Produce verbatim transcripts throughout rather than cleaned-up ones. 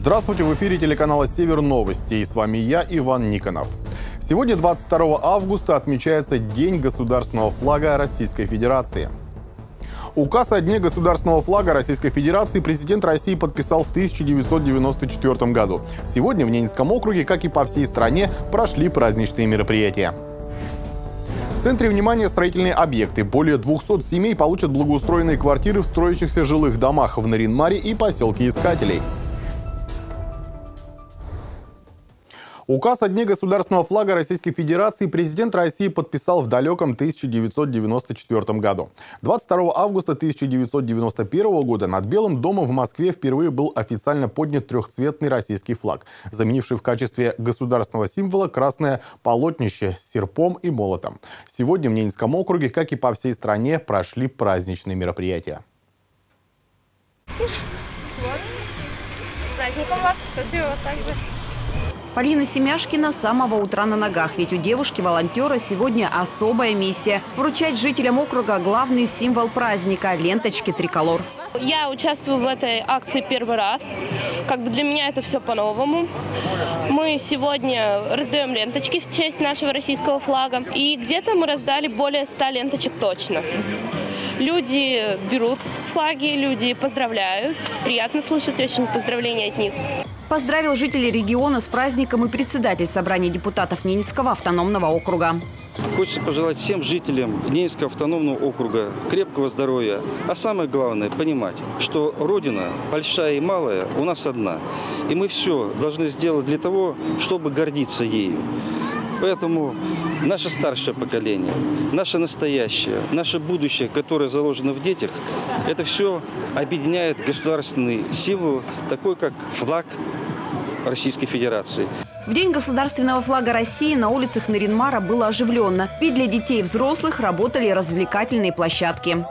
Здравствуйте, в эфире телеканала «Север новости», и с вами я, Иван Никонов. Сегодня, двадцать второго августа, отмечается День государственного флага Российской Федерации. Указ о Дне государственного флага Российской Федерации президент России подписал в тысяча девятьсот девяносто четвёртом году. Сегодня в Ненецком округе, как и по всей стране, прошли праздничные мероприятия. В центре внимания строительные объекты. Более двухсот семей получат благоустроенные квартиры в строящихся жилых домах в Нарьян-Маре и поселке Искателей. Указ о Дне государственного флага Российской Федерации президент России подписал в далеком тысяча девятьсот девяносто четвёртом году. двадцать второго августа тысяча девятьсот девяносто первого года над Белым домом в Москве впервые был официально поднят трехцветный российский флаг, заменивший в качестве государственного символа красное полотнище с серпом и молотом. Сегодня в Ненецком округе, как и по всей стране, прошли праздничные мероприятия. С праздником вас! Спасибо также. Полина Семяшкина с самого утра на ногах, ведь у девушки-волонтера сегодня особая миссия – вручать жителям округа главный символ праздника – ленточки триколор. Я участвую в этой акции первый раз. Как бы для меня это все по-новому. Мы сегодня раздаем ленточки в честь нашего российского флага. И где-то мы раздали более ста ленточек точно. Люди берут флаги, люди поздравляют. Приятно слышать очень поздравления от них. Поздравил жителей региона с праздником и председатель собрания депутатов Ненецкого автономного округа. Хочется пожелать всем жителям Ненецкого автономного округа крепкого здоровья. А самое главное – понимать, что Родина, большая и малая, у нас одна. И мы все должны сделать для того, чтобы гордиться ею. Поэтому наше старшее поколение, наше настоящее, наше будущее, которое заложено в детях, это все объединяет государственный символ, такой как флаг Российской Федерации. В День государственного флага России на улицах Нарьян-Мара было оживленно, ведь для детей и взрослых работали развлекательные площадки.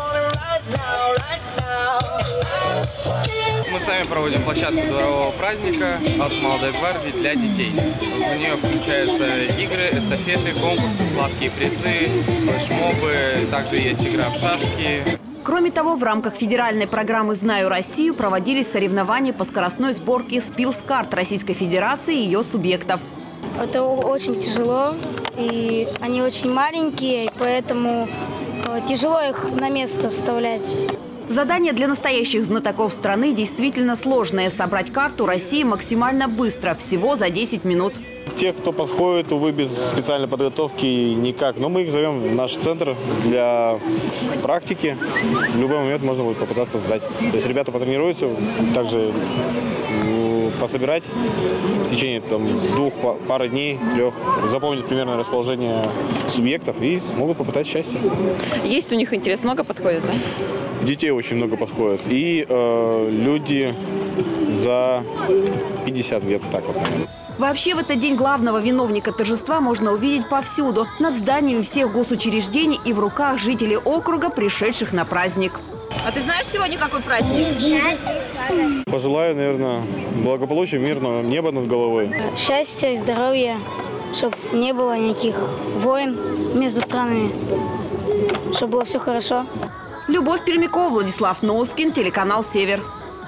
Мы сами проводим площадку дворового праздника от молодой гвардии для детей. В нее включаются игры, эстафеты, конкурсы, сладкие призы, флешмобы, также есть игра в шашки. Кроме того, в рамках федеральной программы «Знаю Россию» проводились соревнования по скоростной сборке спилс-карт Российской Федерации и ее субъектов. Это очень тяжело, и они очень маленькие, поэтому тяжело их на место вставлять. Задание для настоящих знатоков страны действительно сложное – собрать карту России максимально быстро, всего за десять минут. Те, кто подходит, увы, без специальной подготовки никак. Но мы их зовем в наш центр для практики. В любой момент можно будет попытаться сдать. То есть ребята потренируются, также пособирать в течение там, двух пары дней, трех, запомнить примерное расположение субъектов и могут попытать счастье. Есть у них интерес, много подходит, да? Детей очень много подходит. И э, люди за пятьдесят лет, так вот. Вообще, в этот день главного виновника торжества можно увидеть повсюду. Над зданиями всех госучреждений и в руках жителей округа, пришедших на праздник. А ты знаешь сегодня какой праздник? Пожелаю, наверное, благополучия, мирного неба над головой. Счастья и здоровья, чтобы не было никаких войн между странами, чтобы было все хорошо. Любовь Пермякова, Владислав Носкин, телеканал «Север».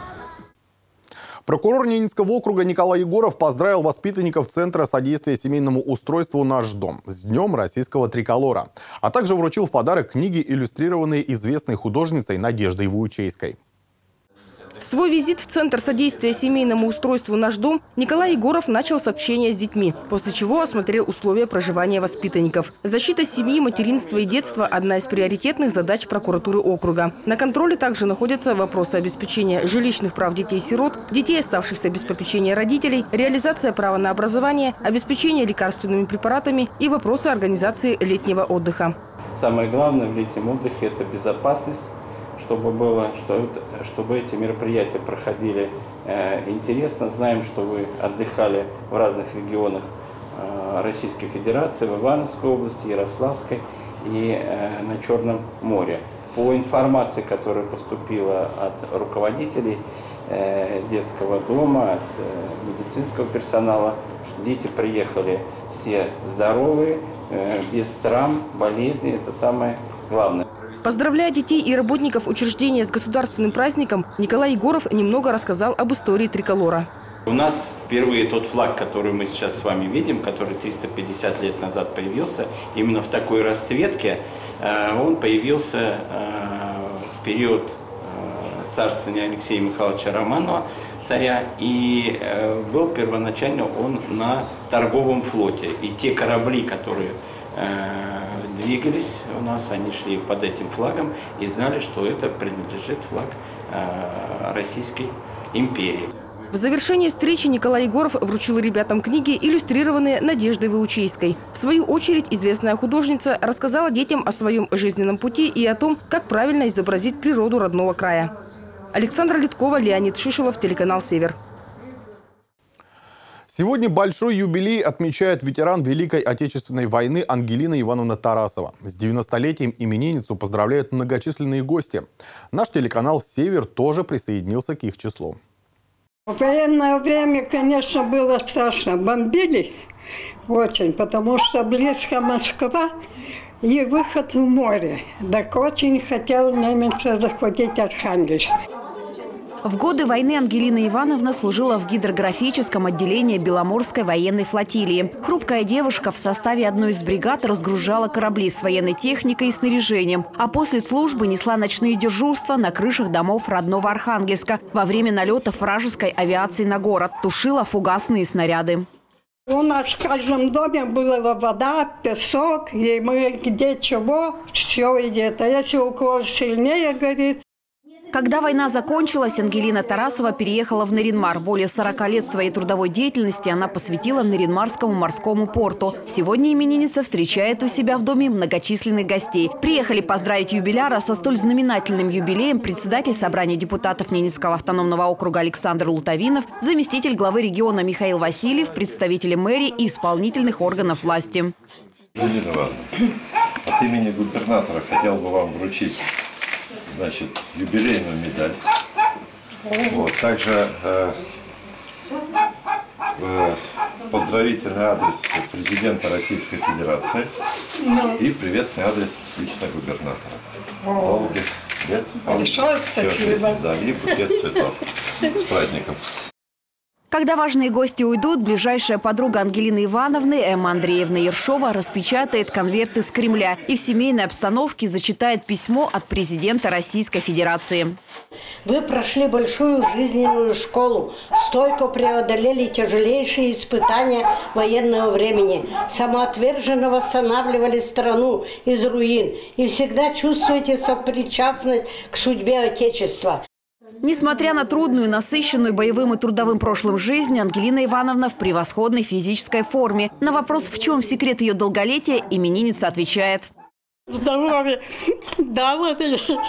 Прокурор Ненецкого округа Николай Егоров поздравил воспитанников Центра содействия семейному устройству «Наш дом» с Днем российского триколора, а также вручил в подарок книги, иллюстрированные известной художницей Надеждой Вуйчейской. Свой визит в Центр содействия семейному устройству «Наш дом» Николай Егоров начал с общения с детьми, после чего осмотрел условия проживания воспитанников. Защита семьи, материнства и детства – одна из приоритетных задач прокуратуры округа. На контроле также находятся вопросы обеспечения жилищных прав детей-сирот, детей, оставшихся без попечения родителей, реализация права на образование, обеспечение лекарственными препаратами и вопросы организации летнего отдыха. Самое главное в летнем отдыхе – это безопасность. Чтобы было, что, чтобы эти мероприятия проходили э, интересно. Знаем, что вы отдыхали в разных регионах э, Российской Федерации, в Ивановской области, Ярославской и э, на Черном море. По информации, которая поступила от руководителей э, детского дома, от э, медицинского персонала, что дети приехали все здоровые, э, без травм, болезней. Это самое главное. Поздравляя детей и работников учреждения с государственным праздником, Николай Егоров немного рассказал об истории триколора. У нас впервые тот флаг, который мы сейчас с вами видим, который триста пятьдесят лет назад появился, именно в такой расцветке, он появился в период царствования Алексея Михайловича Романова, царя, и был первоначально он на торговом флоте. И те корабли, которые двигались у нас, они шли под этим флагом и знали, что это принадлежит флаг Российской империи. В завершении встречи Николай Егоров вручил ребятам книги, иллюстрированные Надеждой Выучейской. В свою очередь известная художница рассказала детям о своем жизненном пути и о том, как правильно изобразить природу родного края. Александра Литкова, Леонид Шишелов, телеканал «Север». Сегодня большой юбилей отмечает ветеран Великой Отечественной войны Ангелина Ивановна Тарасова. С девяностолетием именинницу поздравляют многочисленные гости. Наш телеканал «Север» тоже присоединился к их числу. В военное время, конечно, было страшно. Бомбили очень, потому что близко Москва и выход в море. Так очень хотел немец захватить Архангельск. В годы войны Ангелина Ивановна служила в гидрографическом отделении Беломорской военной флотилии. Хрупкая девушка в составе одной из бригад разгружала корабли с военной техникой и снаряжением, а после службы несла ночные дежурства на крышах домов родного Архангельска во время налетов вражеской авиации на город, тушила фугасные снаряды. У нас в каждом доме была вода, песок, и мы где чего, все идет. А если у кого сильнее горит. Когда война закончилась, Ангелина Тарасова переехала в Наринмар. Более сорока лет своей трудовой деятельности она посвятила Наринмарскому морскому порту. Сегодня именинница встречает у себя в доме многочисленных гостей. Приехали поздравить юбиляра со столь знаменательным юбилеем председатель собрания депутатов Ненецкого автономного округа Александр Лутовинов, заместитель главы региона Михаил Васильев, представители мэрии и исполнительных органов власти. Ангелина Ивановна, от имени губернатора хотел бы вам вручить, значит, юбилейную медаль. Вот. Также э, э, поздравительный адрес президента Российской Федерации и приветственный адрес лично губернатора. Долгих лет, все жизни, да, и букет цветов. С праздником. Когда важные гости уйдут, ближайшая подруга Ангелины Ивановны, Эмма Андреевна Ершова, распечатает конверты с Кремля и в семейной обстановке зачитает письмо от президента Российской Федерации. Вы прошли большую жизненную школу, стойко преодолели тяжелейшие испытания военного времени, самоотверженно восстанавливали страну из руин и всегда чувствуете сопричастность к судьбе Отечества. Несмотря на трудную, насыщенную боевым и трудовым прошлым жизнь, Ангелина Ивановна в превосходной физической форме. На вопрос, в чем секрет ее долголетия, именинница отвечает. Здоровье. Да, вот.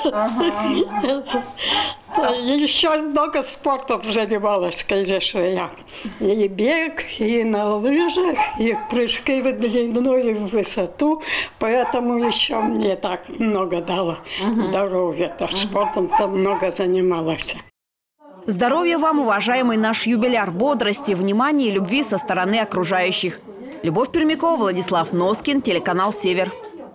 Ага. Еще много спортом занималась, конечно, я. И бег, и на лыжах, и прыжки в длину, и в высоту. Поэтому еще мне так много дало ага. здоровья. Спортом-то много занималась. Здоровья вам, уважаемый наш юбиляр, бодрости, внимания и любви со стороны окружающих. Любовь Пермякова, Владислав Носкин, телеканал «Север».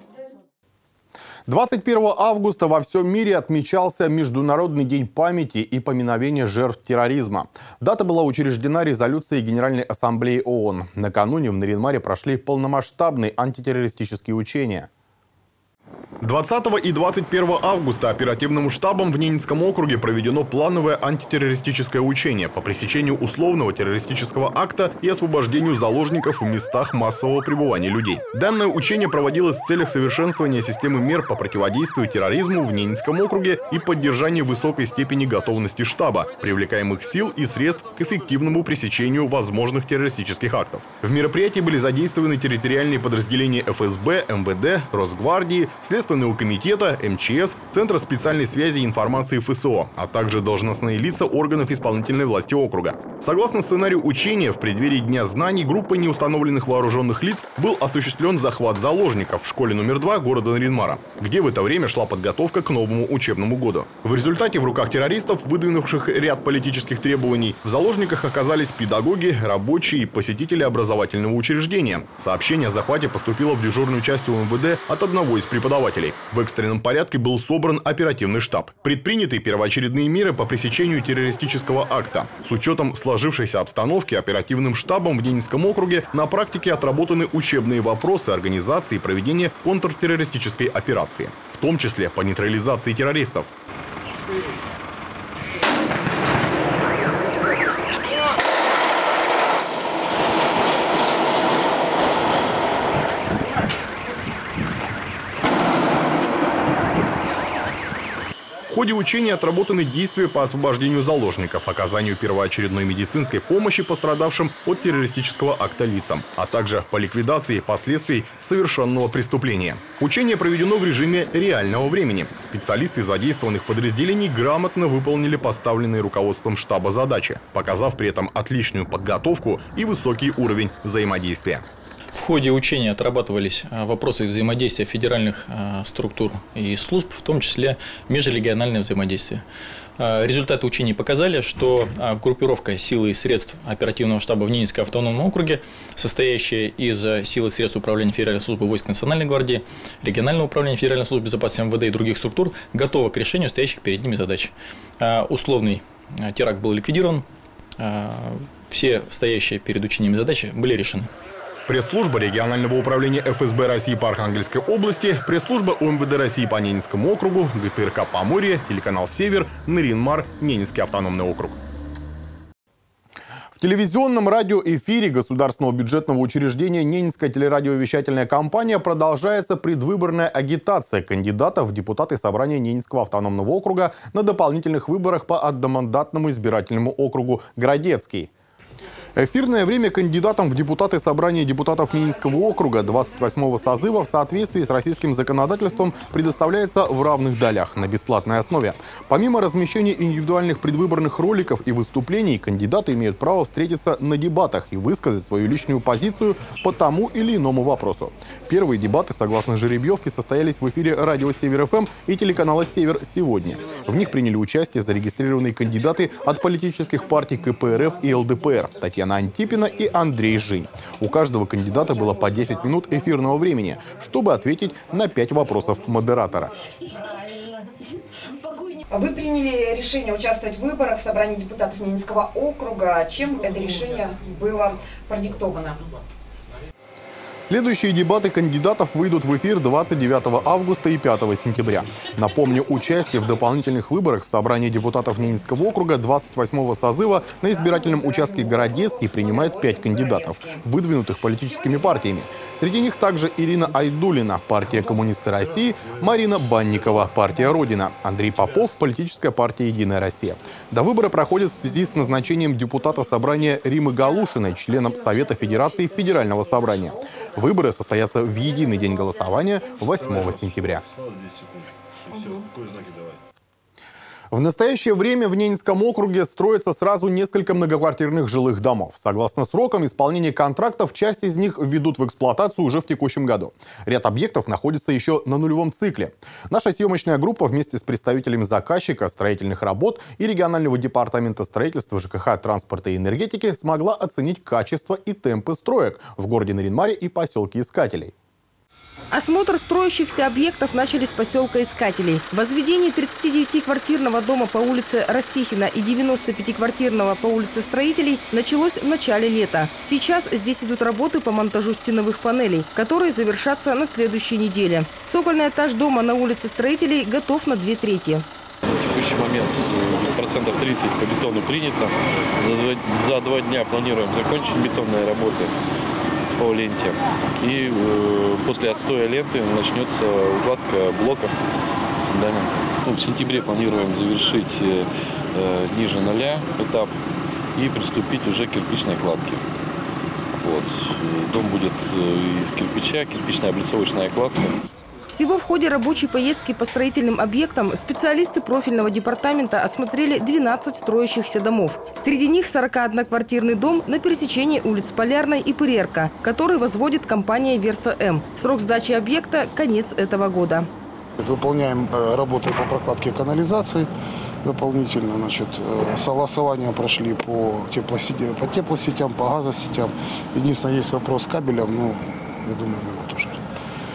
двадцать первого августа во всем мире отмечался Международный день памяти и поминовения жертв терроризма. Дата была учреждена резолюцией Генеральной Ассамблеи ООН. Накануне в Наринмаре прошли полномасштабные антитеррористические учения. двадцатого и двадцать первого августа оперативным штабом в Ненецком округе проведено плановое антитеррористическое учение по пресечению условного террористического акта и освобождению заложников в местах массового пребывания людей. Данное учение проводилось в целях совершенствования системы мер по противодействию терроризму в Ненецком округе и поддержания высокой степени готовности штаба, привлекаемых сил и средств к эффективному пресечению возможных террористических актов. В мероприятии были задействованы территориальные подразделения эф эс бэ, эм вэ дэ, Росгвардии, Следственного комитета, эм че эс, Центра специальной связи и информации эф эс о, а также должностные лица органов исполнительной власти округа. Согласно сценарию учения, в преддверии Дня знаний группой неустановленных вооруженных лиц был осуществлен захват заложников в школе номер два города Наринмара, где в это время шла подготовка к новому учебному году. В результате в руках террористов, выдвинувших ряд политических требований, в заложниках оказались педагоги, рабочие и посетители образовательного учреждения. Сообщение о захвате поступило в дежурную часть у эм вэ дэ от одного из преподавателей преподавателей. В экстренном порядке был собран оперативный штаб. Предприняты первоочередные меры по пресечению террористического акта. С учетом сложившейся обстановки оперативным штабом в Ненецком округе на практике отработаны учебные вопросы организации и проведения контртеррористической операции, в том числе по нейтрализации террористов. В ходе учения отработаны действия по освобождению заложников, оказанию первоочередной медицинской помощи пострадавшим от террористического акта лицам, а также по ликвидации последствий совершенного преступления. Учение проведено в режиме реального времени. Специалисты задействованных подразделений грамотно выполнили поставленные руководством штаба задачи, показав при этом отличную подготовку и высокий уровень взаимодействия. В ходе учения отрабатывались вопросы взаимодействия федеральных структур и служб, в том числе межрегиональное взаимодействие. Результаты учений показали, что группировка сил и средств оперативного штаба в Ненецком автономном округе, состоящая из сил и средств управления Федеральной службы войск Национальной гвардии, регионального управления Федеральной службы безопасности эм вэ дэ и других структур, готова к решению стоящих перед ними задач. Условный теракт был ликвидирован, все стоящие перед учениями задачи были решены. Пресс-служба регионального управления эф эс бэ России по Архангельской области, пресс-служба о эм вэ дэ России по Ненецкому округу, гэ тэ эр ка Поморье, телеканал «Север», Нарин-Мар, Ненецкий автономный округ. В телевизионном радиоэфире государственного бюджетного учреждения Ненецкая телерадиовещательная компания продолжается предвыборная агитация кандидатов в депутаты собрания Ненецкого автономного округа на дополнительных выборах по одномандатному избирательному округу Городецкий. Эфирное время кандидатам в депутаты собрания депутатов Ненецкого округа двадцать восьмого созыва в соответствии с российским законодательством предоставляется в равных долях на бесплатной основе. Помимо размещения индивидуальных предвыборных роликов и выступлений, кандидаты имеют право встретиться на дебатах и высказать свою личную позицию по тому или иному вопросу. Первые дебаты, согласно жеребьевке, состоялись в эфире радио «Север эф эм» и телеканала «Север» сегодня. В них приняли участие зарегистрированные кандидаты от политических партий ка пэ эр эф и эл дэ пэ эр Татьяна Антипина и Андрей Жинь. У каждого кандидата было по десять минут эфирного времени, чтобы ответить на пять вопросов модератора. Вы приняли решение участвовать в выборах в собрании депутатов Ненецкого округа. Чем это решение было продиктовано? Следующие дебаты кандидатов выйдут в эфир двадцать девятого августа и пятого сентября. Напомню, участие в дополнительных выборах в собрании депутатов Ненецкого округа двадцать восьмого созыва на избирательном участке Городецкий принимает пять кандидатов, выдвинутых политическими партиями. Среди них также Ирина Айдулина, партия «Коммунисты России», Марина Банникова, партия «Родина», Андрей Попов, политическая партия «Единая Россия». До выбора проходит в связи с назначением депутата собрания Римы Галушиной членом Совета Федерации Федерального собрания. Выборы состоятся в единый день голосования восьмого сентября. В настоящее время в Ненецком округе строится сразу несколько многоквартирных жилых домов. Согласно срокам исполнения контрактов, часть из них введут в эксплуатацию уже в текущем году. Ряд объектов находится еще на нулевом цикле. Наша съемочная группа вместе с представителями заказчика, строительных работ и регионального департамента строительства, жэ ка ха, транспорта и энергетики смогла оценить качество и темпы строек в городе Нарин-Маре и поселке Искателей. Осмотр строящихся объектов начали с поселка Искателей. Возведение тридцатидевятиквартирного дома по улице Рассихина и девяностопятиквартирного по улице Строителей началось в начале лета. Сейчас здесь идут работы по монтажу стеновых панелей, которые завершатся на следующей неделе. Цокольный этаж дома на улице Строителей готов на две трети. На текущий момент процентов тридцать по бетону принято. За два, за два дня планируем закончить бетонные работы по ленте. И э, после отстоя ленты начнется укладка блоков фундамента. Ну, в сентябре планируем завершить э, ниже ноля этап и приступить уже к кирпичной кладке. Вот. Дом будет из кирпича, кирпичная облицовочная кладка. Всего в ходе рабочей поездки по строительным объектам специалисты профильного департамента осмотрели двенадцать строящихся домов. Среди них сорокаодноквартирный дом на пересечении улиц Полярной и Пырерка, который возводит компания «Верса-М». Срок сдачи объекта – конец этого года. Выполняем работы по прокладке канализации. Дополнительно, значит, согласования прошли по теплосетям, по теплосетям, по газосетям. Единственное, есть вопрос с кабелем, но я думаю, мы вот уже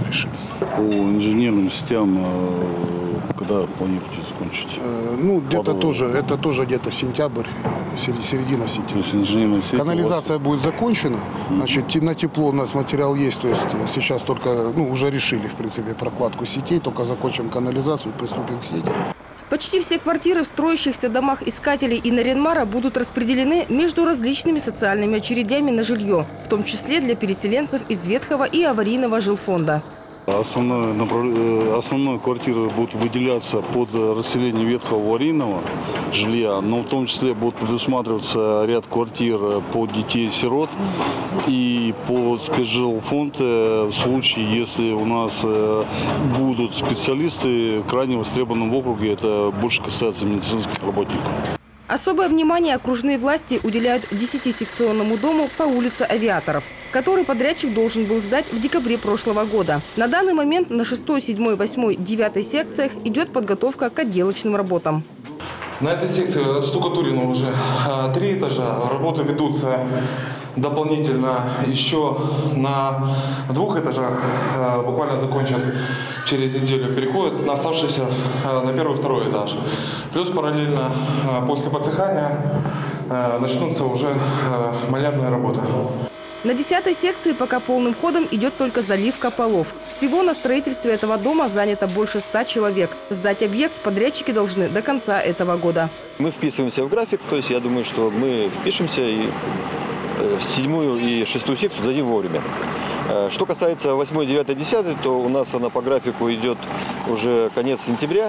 решим. По инженерным сетям, когда планируете закончить? Ну, где-то тоже, это тоже где-то сентябрь, середина сентября. Канализация будет закончена, значит, на тепло у нас материал есть, то есть сейчас только, ну, уже решили, в принципе, прокладку сетей, только закончим канализацию и приступим к сети. Почти все квартиры в строящихся домах искателей и Нарьян-Мара будут распределены между различными социальными очередями на жилье, в том числе для переселенцев из ветхого и аварийного жилфонда. Основной, направ... Основной квартиры будут выделяться под расселение ветхого аварийного жилья, но в том числе будут предусматриваться ряд квартир под детей-сирот и под спецжилфонд в случае, если у нас будут специалисты в крайне востребованном округе, это больше касается медицинских работников. Особое внимание окружные власти уделяют десятисекционному дому по улице Авиаторов, который подрядчик должен был сдать в декабре прошлого года. На данный момент на шестой, седьмой, восьмой, девятой секциях идет подготовка к отделочным работам. На этой секции отштукатурено уже три этажа. Работы ведутся дополнительно еще на двух этажах. Буквально закончат через неделю. Переходят на оставшиеся на первый и второй этаж. Плюс параллельно после подсыхания начнутся уже малярные работы. На десятой секции пока полным ходом идет только заливка полов. Всего на строительстве этого дома занято больше ста человек. Сдать объект подрядчики должны до конца этого года. Мы вписываемся в график, то есть я думаю, что мы впишемся и седьмую и шестую секцию сдадим вовремя. Что касается восьмой, девятой, десятой, то у нас она по графику идет уже конец сентября.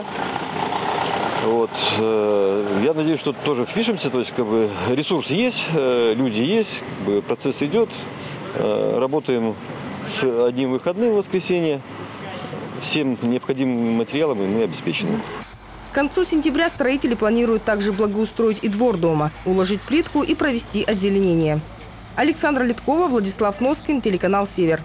Вот. Я надеюсь, что тоже впишемся, то есть как бы ресурс есть, люди есть, как бы процесс идет. Работаем с одним выходным в воскресенье. Всем необходимым материалом мы обеспечены. К концу сентября строители планируют также благоустроить и двор дома, уложить плитку и провести озеленение. Александра Литкова, Владислав Носкин, телеканал «Север».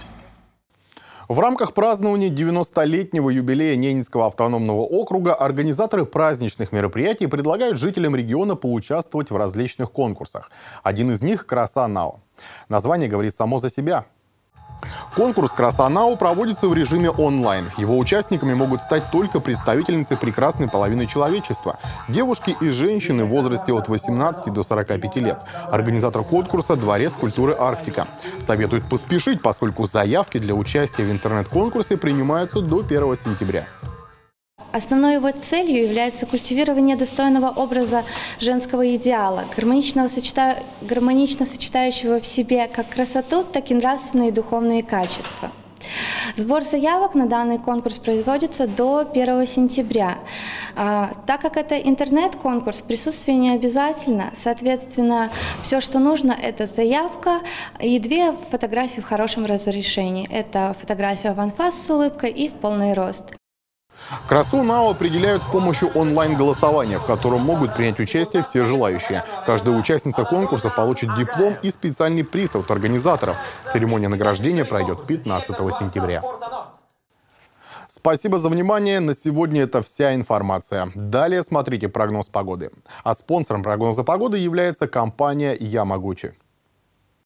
В рамках празднования девяностолетнего юбилея Ненецкого автономного округа организаторы праздничных мероприятий предлагают жителям региона поучаствовать в различных конкурсах. Один из них – «Краса НАО». Название говорит само за себя. Конкурс «Краса НАО» проводится в режиме онлайн. Его участниками могут стать только представительницы прекрасной половины человечества – девушки и женщины в возрасте от восемнадцати до сорока пяти лет. Организатор конкурса – Дворец культуры «Арктика». Советует поспешить, поскольку заявки для участия в интернет-конкурсе принимаются до первого сентября. Основной его целью является культивирование достойного образа женского идеала, гармонично, сочета... гармонично сочетающего в себе как красоту, так и нравственные и духовные качества. Сбор заявок на данный конкурс производится до первого сентября. А, так как это интернет-конкурс, присутствие не обязательно, соответственно, все, что нужно, это заявка и две фотографии в хорошем разрешении. Это фотография в анфас с улыбкой и в полный рост. Красу НАО определяют с помощью онлайн-голосования, в котором могут принять участие все желающие. Каждая участница конкурса получит диплом и специальный приз от организаторов. Церемония награждения пройдет пятнадцатого сентября. Спасибо за внимание. На сегодня это вся информация. Далее смотрите прогноз погоды. А спонсором прогноза погоды является компания «Я могучий».